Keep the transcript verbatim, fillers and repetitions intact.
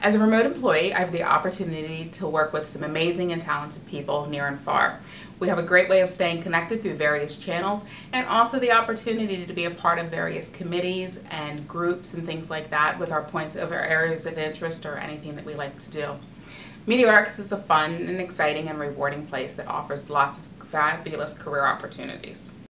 As a remote employee, I have the opportunity to work with some amazing and talented people near and far. We have a great way of staying connected through various channels, and also the opportunity to be a part of various committees and groups and things like that with our points of our areas of interest or anything that we like to do. Meteorics is a fun and exciting and rewarding place that offers lots of fabulous career opportunities.